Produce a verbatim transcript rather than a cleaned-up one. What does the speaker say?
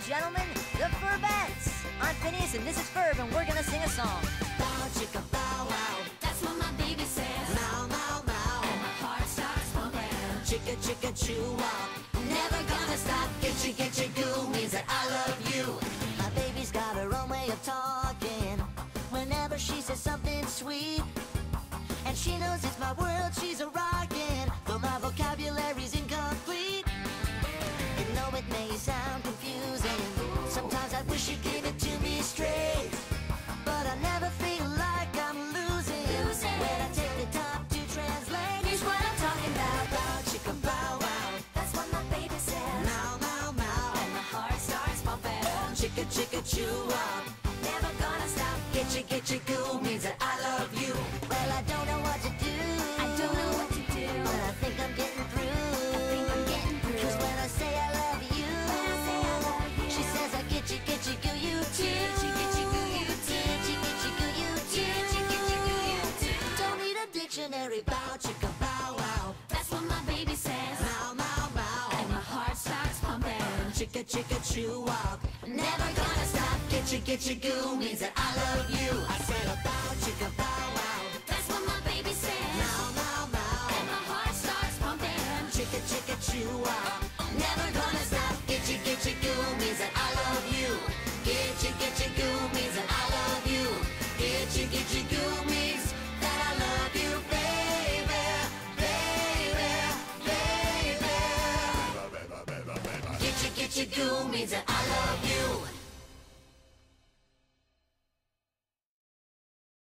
gentlemen, the Ferbets. I'm Phineas and this is Ferb, and we're gonna sing a song. Bow, chicka, bow, wow. That's what my baby says. Mow, mow, mow. And my heart starts pumping. Chicka, chicka, chew up. Never gonna stop. Getcha, getcha, goo means that I love you. My baby's got her own way of talking. Whenever she says something sweet, and she knows it's my world, she's a rockin'. Though my vocabulary's incomplete. You know it may sound confusing. Sometimes I wish you'd give it to me straight, but I never feel like I'm losing, Losing. when I take the time to translate. Here's what I'm talking about. Bow, chicka, bow, wow. That's what my baby says. Mow, mow, mow. And my heart starts pumping. Chicka, chicka, chew up. Never gonna stop. Getcha, getcha, goo means that I love you. Well, I don't know what to do. I don't know what to do. But I think I'm getting through. I think I'm getting through. 'Cause when I say I love you, When I say I love you, she says I get you, get you, goo you too. Getcha, getcha, goo you too. Getcha, getcha, goo you too. Getcha, getcha, goo you too. Don't need a dictionary. Bow, chicka, bow, wow. That's what my baby says. Mow, mow, mow. And my heart starts pumping. Chicka, chicka, chew up. Never gonna stop. Getcha, getcha, goo means that I love you. I said a